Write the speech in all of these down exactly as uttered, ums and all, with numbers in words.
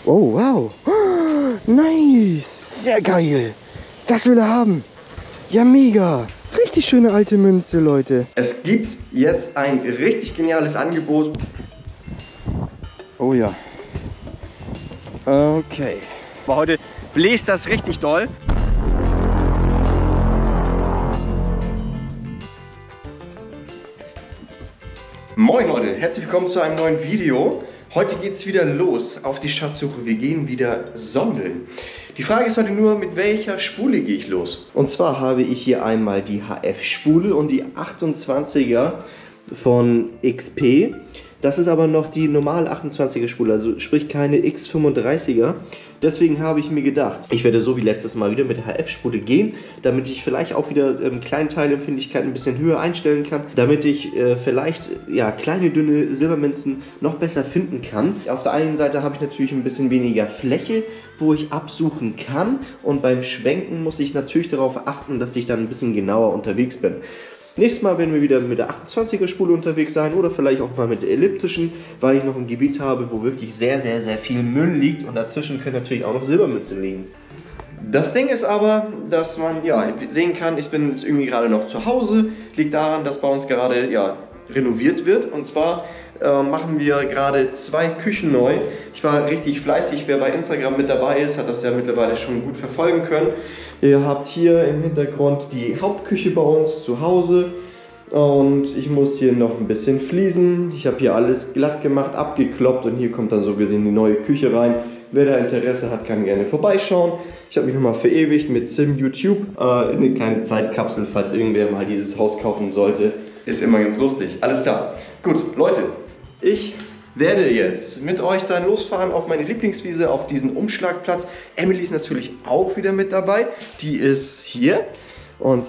Oh, wow. Nice. Sehr geil. Das will er haben. Ja, mega. Richtig schöne alte Münze, Leute. Es gibt jetzt ein richtig geniales Angebot. Oh ja. Okay. Aber heute bläst das richtig doll. Moin Leute, herzlich willkommen zu einem neuen Video. Heute geht es wieder los auf die Schatzsuche. Wir gehen wieder sondeln. Die Frage ist heute nur, mit welcher Spule gehe ich los? Und zwar habe ich hier einmal die H F-Spule und die achtundzwanziger von X P. Das ist aber noch die normale achtundzwanziger Spule, also sprich keine X fünfunddreißiger. Deswegen habe ich mir gedacht, ich werde so wie letztes Mal wieder mit der H F-Spule gehen, damit ich vielleicht auch wieder ähm, Kleinteileempfindlichkeit ein bisschen höher einstellen kann, damit ich äh, vielleicht ja, kleine, dünne Silbermünzen noch besser finden kann. Auf der einen Seite habe ich natürlich ein bisschen weniger Fläche, wo ich absuchen kann, und beim Schwenken muss ich natürlich darauf achten, dass ich dann ein bisschen genauer unterwegs bin. Nächstes Mal werden wir wieder mit der achtundzwanziger Spule unterwegs sein oder vielleicht auch mal mit der elliptischen, weil ich noch ein Gebiet habe, wo wirklich sehr, sehr, sehr viel Müll liegt, und dazwischen können natürlich auch noch Silbermünzen liegen. Das Ding ist aber, dass man ja sehen kann, ich bin jetzt irgendwie gerade noch zu Hause, liegt daran, dass bei uns gerade ja renoviert wird, und zwar äh, machen wir gerade zwei Küchen neu. Ich war richtig fleißig, wer bei Instagram mit dabei ist, hat das ja mittlerweile schon gut verfolgen können. Ihr habt hier im Hintergrund die Hauptküche bei uns zu Hause, und ich muss hier noch ein bisschen fließen. Ich habe hier alles glatt gemacht, abgekloppt, und hier kommt dann so gesehen die neue Küche rein. Wer da Interesse hat, kann gerne vorbeischauen. Ich habe mich nochmal verewigt mit Sim YouTube. Äh, eine kleine Zeitkapsel, falls irgendwer mal dieses Haus kaufen sollte. Ist immer ganz lustig. Alles klar. Gut, Leute, ich werde jetzt mit euch dann losfahren auf meine Lieblingswiese, auf diesen Umschlagplatz. Emily ist natürlich auch wieder mit dabei. Die ist hier. Und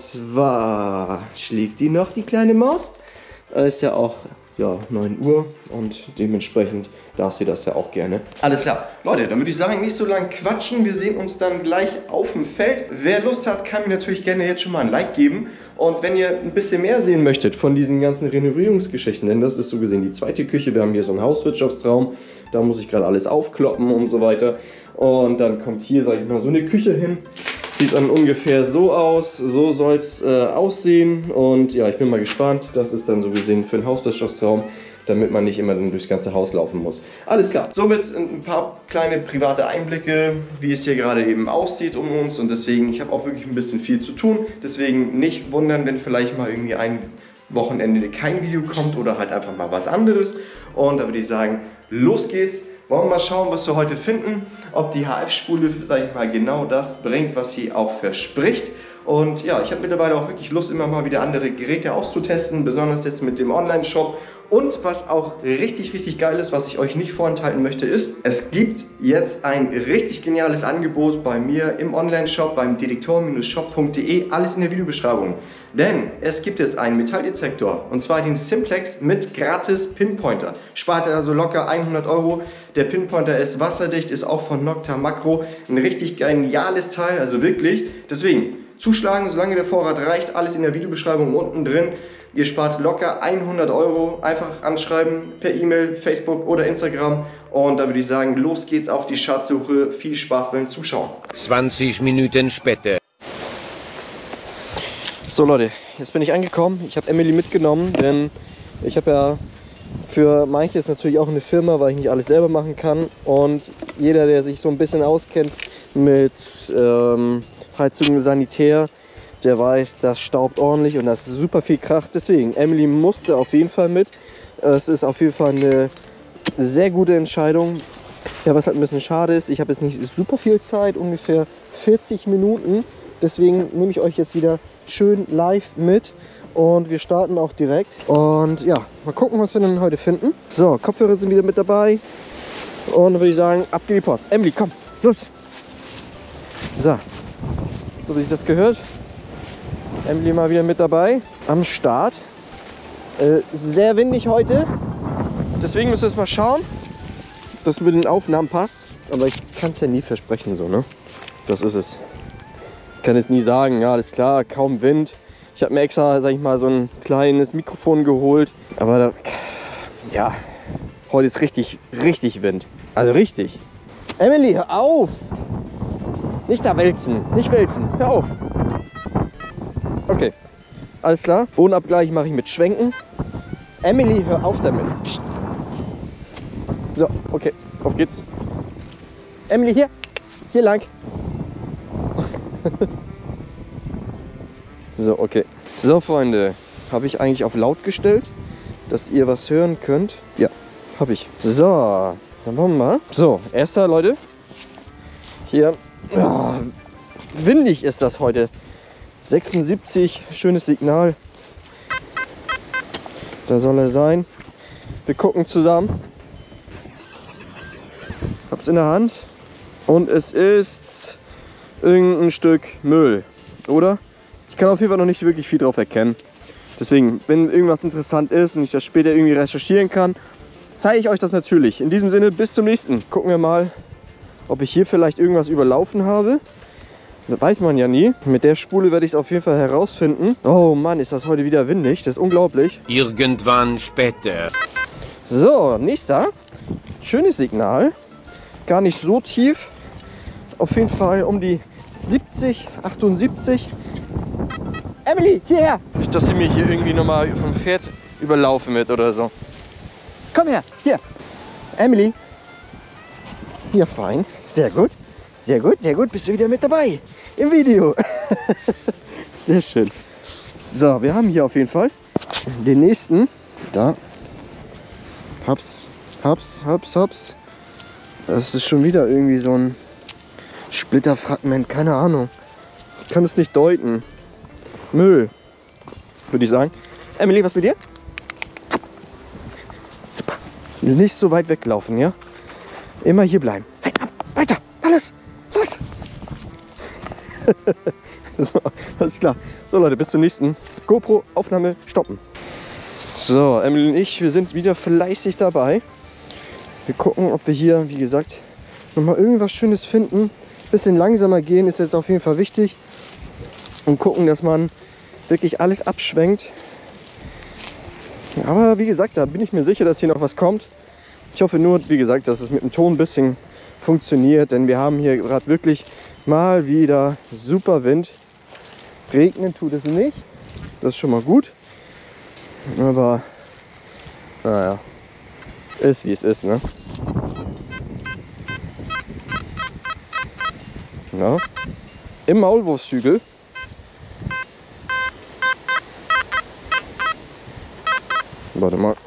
zwar schläft die noch, die kleine Maus. Ist ja auch ja, neun Uhr, und dementsprechend darf sie das ja auch gerne. Alles klar. Leute, dann würde ich sagen, nicht so lange quatschen. Wir sehen uns dann gleich auf dem Feld. Wer Lust hat, kann mir natürlich gerne jetzt schon mal ein Like geben. Und wenn ihr ein bisschen mehr sehen möchtet von diesen ganzen Renovierungsgeschichten, denn das ist so gesehen die zweite Küche. Wir haben hier so einen Hauswirtschaftsraum. Da muss ich gerade alles aufkloppen und so weiter. Und dann kommt hier, sage ich mal, so eine Küche hin. Sieht dann ungefähr so aus, so soll es äh, aussehen, und ja, ich bin mal gespannt. Das ist dann so gesehen für den Hauswirtschaftsraum, damit man nicht immer dann durchs ganze Haus laufen muss. Alles klar, somit ein paar kleine private Einblicke, wie es hier gerade eben aussieht um uns, und deswegen, ich habe auch wirklich ein bisschen viel zu tun, deswegen nicht wundern, wenn vielleicht mal irgendwie ein Wochenende kein Video kommt oder halt einfach mal was anderes. Und da würde ich sagen, los geht's. Wollen wir mal schauen, was wir heute finden, ob die H F-Spule, sag ich mal, genau das bringt, was sie auch verspricht. Und ja, ich habe mittlerweile auch wirklich Lust, immer mal wieder andere Geräte auszutesten, besonders jetzt mit dem Online-Shop. Und was auch richtig, richtig geil ist, was ich euch nicht vorenthalten möchte, ist, es gibt jetzt ein richtig geniales Angebot bei mir im Online-Shop, beim detektor Shop punkt de, alles in der Videobeschreibung. Denn es gibt jetzt einen Metalldetektor, und zwar den Simplex mit gratis Pinpointer. Spart also locker hundert Euro. Der Pinpointer ist wasserdicht, ist auch von Nocta Makro. Ein richtig geniales Teil, also wirklich. Deswegen zuschlagen, solange der Vorrat reicht, alles in der Videobeschreibung unten drin. Ihr spart locker hundert Euro. Einfach anschreiben per E-Mail, Facebook oder Instagram. Und da würde ich sagen, los geht's auf die Schatzsuche. Viel Spaß beim Zuschauen. zwanzig Minuten später. So Leute, jetzt bin ich angekommen. Ich habe Emily mitgenommen, denn ich habe ja für manches natürlich auch eine Firma, weil ich nicht alles selber machen kann. Und jeder, der sich so ein bisschen auskennt mit ähm, Heizung, Sanitär, der weiß, das staubt ordentlich und das ist super viel Krach. Deswegen, Emily musste auf jeden Fall mit. Es ist auf jeden Fall eine sehr gute Entscheidung. Ja, was halt ein bisschen schade ist, ich habe jetzt nicht super viel Zeit, ungefähr vierzig Minuten. Deswegen nehme ich euch jetzt wieder schön live mit. Und wir starten auch direkt. Und ja, mal gucken, was wir denn heute finden. So, Kopfhörer sind wieder mit dabei. Und dann würde ich sagen, ab geht die Post. Emily, komm, los. So, so wie sich das gehört. Emily mal wieder mit dabei am Start. Äh, sehr windig heute. Deswegen müssen wir jetzt mal schauen, dass es mit den Aufnahmen passt. Aber ich kann es ja nie versprechen, so, ne? Das ist es. Ich kann es nie sagen, ja, alles klar, kaum Wind. Ich habe mir extra, sag ich mal, so ein kleines Mikrofon geholt. Aber da, ja, heute ist richtig, richtig Wind. Also richtig. Emily, hör auf! Nicht da wälzen, nicht wälzen, hör auf! Okay, alles klar. Bodenabgleich mache ich mit Schwenken. Emily, hör auf damit. Psst. So, okay, auf geht's. Emily, hier, hier lang. So, okay. So, Freunde, habe ich eigentlich auf laut gestellt, dass ihr was hören könnt? Ja, habe ich. So, dann wollen wir mal. So, erster, Leute. Hier, oh, windig ist das heute. sechsundsiebzig, schönes Signal. Da soll er sein. Wir gucken zusammen. Hab's in der Hand. Und es ist irgendein Stück Müll, oder? Ich kann auf jeden Fall noch nicht wirklich viel drauf erkennen. Deswegen, wenn irgendwas interessant ist und ich das später irgendwie recherchieren kann, zeige ich euch das natürlich. In diesem Sinne, bis zum nächsten. Gucken wir mal, ob ich hier vielleicht irgendwas überlaufen habe. Das weiß man ja nie. Mit der Spule werde ich es auf jeden Fall herausfinden. Oh Mann, ist das heute wieder windig. Das ist unglaublich. Irgendwann später. So, nächster. Schönes Signal. Gar nicht so tief. Auf jeden Fall um die siebzig, achtundsiebzig. Emily, hierher! Nicht, dass sie mir hier irgendwie nochmal vom Pferd überlaufen wird oder so. Komm her, hier. Emily. Ja, fein. Sehr gut. Sehr gut, sehr gut. Bist du wieder mit dabei im Video. Sehr schön. So, wir haben hier auf jeden Fall den nächsten. Da. Haps, haps, haps, haps. Das ist schon wieder irgendwie so ein Splitterfragment. Keine Ahnung. Ich kann es nicht deuten. Müll, würde ich sagen. Emily, was mit dir? Super. Nicht so weit weglaufen, ja? Immer hier bleiben. Weiter, alles, los. So, alles klar. So Leute, bis zum nächsten. GoPro-Aufnahme stoppen. So, Emily und ich, wir sind wieder fleißig dabei. Wir gucken, ob wir hier, wie gesagt, nochmal irgendwas Schönes finden. Bisschen langsamer gehen ist jetzt auf jeden Fall wichtig. Und gucken, dass man wirklich alles abschwenkt. Aber wie gesagt, da bin ich mir sicher, dass hier noch was kommt. Ich hoffe nur, wie gesagt, dass es mit dem Ton ein bisschen funktioniert, denn wir haben hier gerade wirklich mal wieder super Wind. Regnen tut es nicht. Das ist schon mal gut. Aber naja, ist wie es ist, ne? Ja. Im Maulwurfshügel. Warte mal.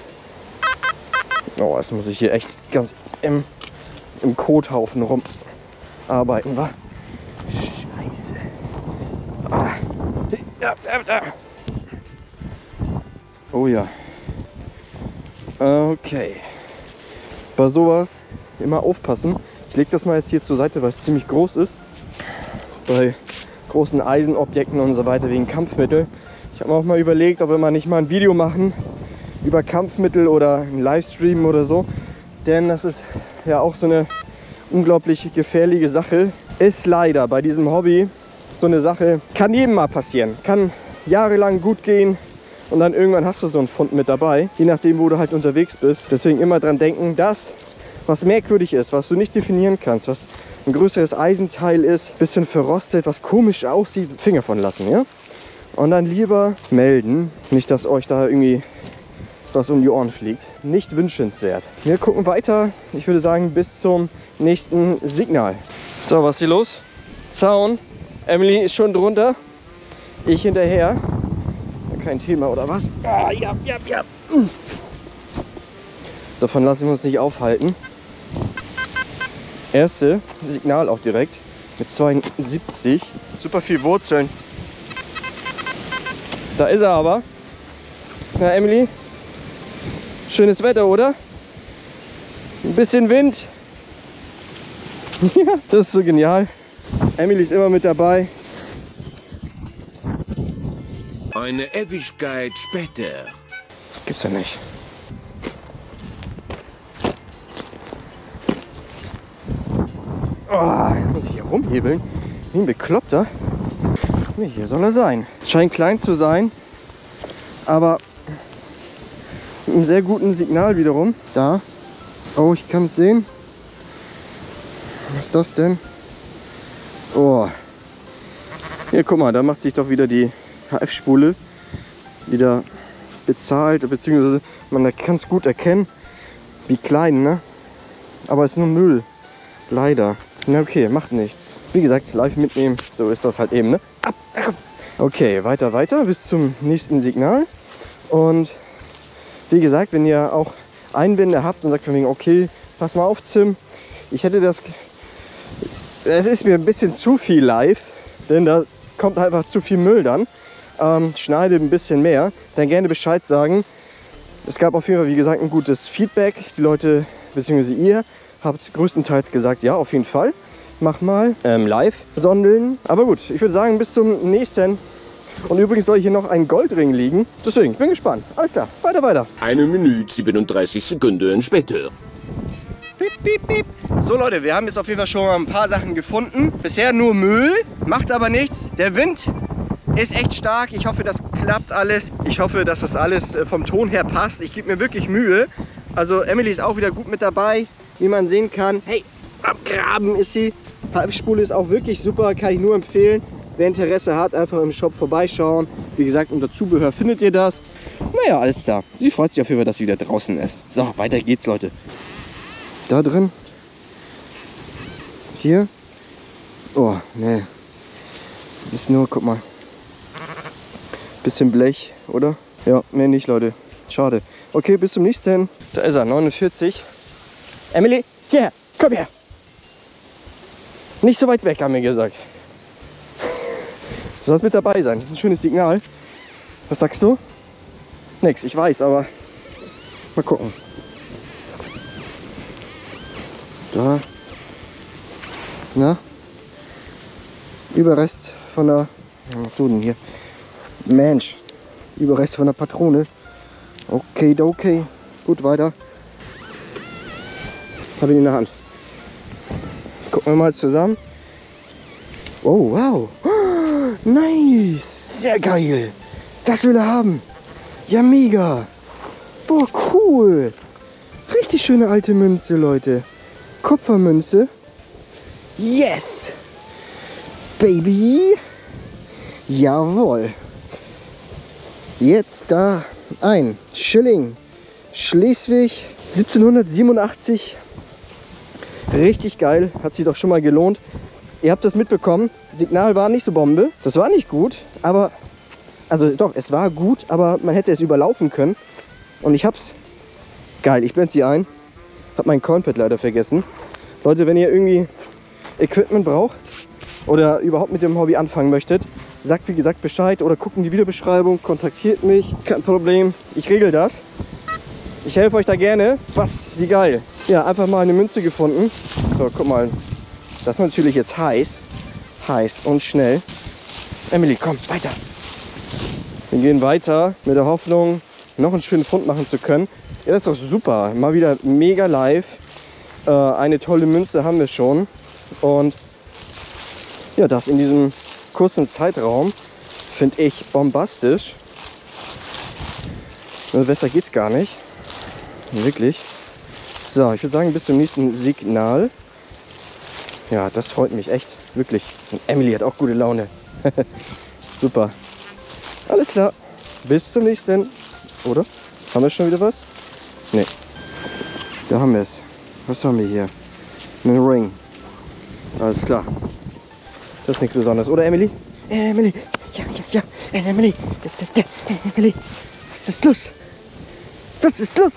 Oh, jetzt muss ich hier echt ganz im, im Kothaufen rumarbeiten, wa? Scheiße. Ah. Ja, da, da. Oh ja. Okay. Bei sowas immer aufpassen. Ich lege das mal jetzt hier zur Seite, weil es ziemlich groß ist. Bei großen Eisenobjekten und so weiter wegen Kampfmittel. Ich habe mir auch mal überlegt, ob wir mal nicht mal ein Video machen über Kampfmittel oder einen Livestream oder so. Denn das ist ja auch so eine unglaublich gefährliche Sache. Ist leider bei diesem Hobby so eine Sache, kann jedem mal passieren. Kann jahrelang gut gehen und dann irgendwann hast du so einen Fund mit dabei. Je nachdem, wo du halt unterwegs bist. Deswegen immer dran denken, das, was merkwürdig ist, was du nicht definieren kannst, was ein größeres Eisenteil ist, bisschen verrostet, was komisch aussieht, Finger von lassen, ja? Und dann lieber melden, nicht, dass euch da irgendwie was um die Ohren fliegt. Nicht wünschenswert. Wir gucken weiter, ich würde sagen, bis zum nächsten Signal. So, was ist hier los? Zaun. Emily ist schon drunter. Ich hinterher. Kein Thema, oder was? Ah, ja, ja, ja. Davon lassen wir uns nicht aufhalten. Erste Signal auch direkt mit zweiundsiebzig. Super viel Wurzeln. Da ist er aber. Na, Emily? Schönes Wetter, oder? Ein bisschen Wind. Ja, das ist so genial. Emily ist immer mit dabei. Eine Ewigkeit später. Das gibt's ja nicht. Oh, jetzt muss ich hier rumhebeln. Wie ein Bekloppter. Nee, hier soll er sein. Scheint klein zu sein, aber mit einem sehr guten Signal wiederum. Da. Oh, ich kann es sehen. Was ist das denn? Oh. Hier, guck mal, da macht sich doch wieder die H F-Spule wieder bezahlt, beziehungsweise man kann es gut erkennen, wie klein, ne? Aber es ist nur Müll. Leider. Na okay, macht nichts. Wie gesagt, live mitnehmen, so ist das halt eben, ne? Ab, komm. Okay, weiter, weiter, bis zum nächsten Signal. Und wie gesagt, wenn ihr auch Einwände habt und sagt von wegen, okay, pass mal auf, Zim, ich hätte das... Es ist mir ein bisschen zu viel live, denn da kommt einfach zu viel Müll dann. Ähm, schneide ein bisschen mehr, dann gerne Bescheid sagen. Es gab auf jeden Fall, wie gesagt, ein gutes Feedback. Die Leute, beziehungsweise ihr, habt größtenteils gesagt, ja, auf jeden Fall. Mach mal ähm, live sondeln. Aber gut, ich würde sagen, bis zum nächsten. Und übrigens soll hier noch ein Goldring liegen. Deswegen, ich bin gespannt. Alles klar, weiter, weiter. Eine Minute siebenunddreißig Sekunden später. Piep, piep, piep. So Leute, wir haben jetzt auf jeden Fall schon mal ein paar Sachen gefunden. Bisher nur Müll, macht aber nichts. Der Wind ist echt stark. Ich hoffe, das klappt alles. Ich hoffe, dass das alles vom Ton her passt. Ich gebe mir wirklich Mühe. Also Emily ist auch wieder gut mit dabei, wie man sehen kann. Hey, am Graben ist sie. H F-Spule ist auch wirklich super, kann ich nur empfehlen. Wer Interesse hat, einfach im Shop vorbeischauen. Wie gesagt, unter Zubehör findet ihr das. Naja, alles klar. Sie freut sich auf jeden Fall, dass sie wieder draußen ist. So, weiter geht's, Leute. Da drin. Hier. Oh, ne. Ist nur, guck mal. Bisschen Blech, oder? Ja, mehr nicht, Leute. Schade. Okay, bis zum nächsten. Da ist er, neunundvierzig. Emily, hierher, komm her. Nicht so weit weg, haben wir gesagt. Du sollst mit dabei sein. Das ist ein schönes Signal. Was sagst du? Nix, ich weiß, aber mal gucken. Da. Na? Überrest von der... Was machst du denn hier? Mensch. Überrest von der Patrone. Okay, okay. Gut, weiter. Habe ihn in der Hand. Gucken wir mal zusammen. Oh, wow. Nice. Sehr geil. Das will er haben. Ja, mega. Boah, cool. Richtig schöne alte Münze, Leute. Kupfermünze. Yes. Baby. Jawohl. Jetzt da ein Schilling. Schleswig siebzehnhundertsiebenundachtzig. Richtig geil. Hat sich doch schon mal gelohnt. Ihr habt das mitbekommen. Signal war nicht so Bombe. Das war nicht gut. Aber, also doch, es war gut. Aber man hätte es überlaufen können. Und ich hab's. Geil, ich blende sie ein. Hab mein Coinpad leider vergessen. Leute, wenn ihr irgendwie Equipment braucht oder überhaupt mit dem Hobby anfangen möchtet, sagt wie gesagt Bescheid oder guckt in die Videobeschreibung, kontaktiert mich, kein Problem, ich regel das. Ich helfe euch da gerne. Was, wie geil. Ja, einfach mal eine Münze gefunden. So, guck mal, das ist natürlich jetzt heiß. Heiß und schnell. Emily, komm, weiter. Wir gehen weiter mit der Hoffnung, noch einen schönen Fund machen zu können. Ja, das ist doch super. Mal wieder mega live. Äh, eine tolle Münze haben wir schon. Und ja, das in diesem kurzen Zeitraum finde ich bombastisch. Also besser geht's gar nicht. Wirklich. So, ich würde sagen, bis zum nächsten Signal. Ja, das freut mich echt. Wirklich. Und Emily hat auch gute Laune. Super. Alles klar. Bis zum nächsten. Oder? Haben wir schon wieder was? Ne. Da haben wir es. Was haben wir hier? Ein Ring. Alles klar. Das ist nichts Besonderes. Oder Emily? Emily. Ja, ja, ja. Emily. Emily. Was ist los? Was ist los?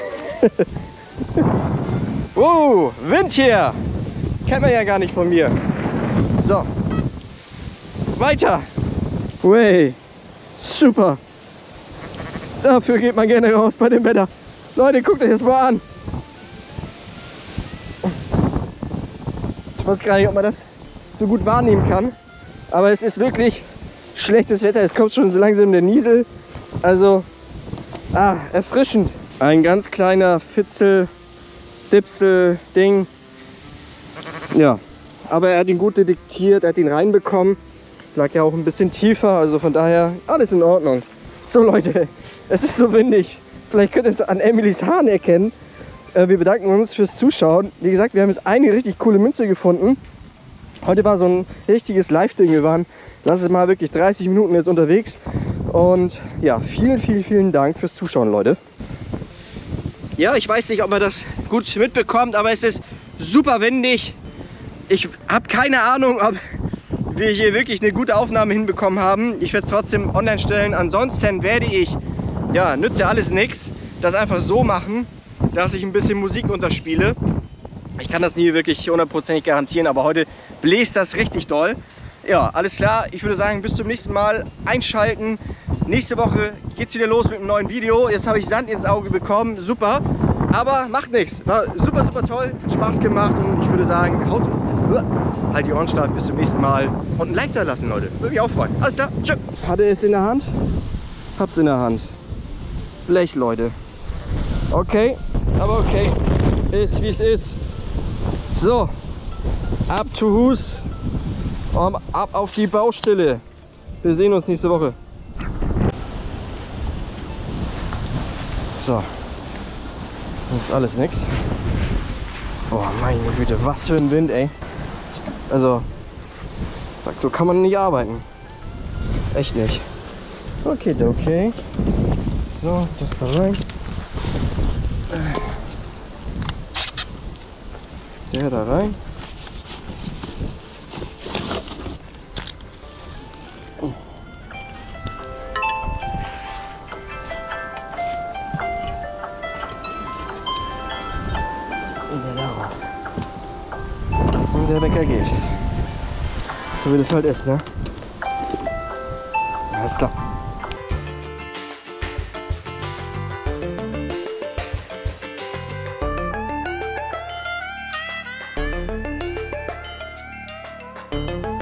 Oh, Wind hier. Kennt man ja gar nicht von mir. So. Weiter. Way. Super. Dafür geht man gerne raus bei dem Wetter. Leute, guckt euch das mal an. Ich weiß gar nicht, ob man das so gut wahrnehmen kann. Aber es ist wirklich schlechtes Wetter. Es kommt schon so langsam der Niesel. Also, ah, erfrischend. Ein ganz kleiner Fitzel, Dipsel, Ding. Ja, aber er hat ihn gut detektiert, er hat ihn reinbekommen. Lag ja auch ein bisschen tiefer, also von daher alles in Ordnung. So Leute, es ist so windig. Vielleicht könnt ihr es an Emilys Haaren erkennen. äh, wir bedanken uns fürs Zuschauen. Wie gesagt, wir haben jetzt eine richtig coole Münze gefunden. Heute war so ein richtiges Live-Ding. Wir waren, lass es mal wirklich dreißig Minuten jetzt unterwegs. Und ja, vielen, vielen, vielen Dank fürs Zuschauen, Leute. Ja, ich weiß nicht, ob man das gut mitbekommt, aber es ist super windig. Ich habe keine Ahnung, ob wir hier wirklich eine gute Aufnahme hinbekommen haben. Ich werde es trotzdem online stellen. Ansonsten werde ich, ja, nützt ja alles nichts, das einfach so machen, dass ich ein bisschen Musik unterspiele. Ich kann das nie wirklich hundertprozentig garantieren, aber heute bläst das richtig doll. Ja, alles klar. Ich würde sagen, bis zum nächsten Mal. Einschalten. Nächste Woche geht es wieder los mit einem neuen Video. Jetzt habe ich Sand ins Auge bekommen. Super. Aber macht nichts. War super, super toll. Hat Spaß gemacht. Und ich würde sagen, haut, halt die Ohren steif. Bis zum nächsten Mal. Und ein Like da lassen, Leute. Würde mich auch freuen. Alles klar. Tschüss. Hatte es in der Hand? Hab's in der Hand. Blech, Leute. Okay. Aber okay. Ist wie es ist. So. Ab to Hus. Um, ab auf die Baustelle. Wir sehen uns nächste Woche. So. Das ist alles nix. Oh meine Güte, was für ein Wind, ey. Also, so kann man nicht arbeiten. Echt nicht. Okay, okay. So, das da rein. Der da rein. Und der Wecker geht. So wie das halt ist, ne? Alles klar. Thank you.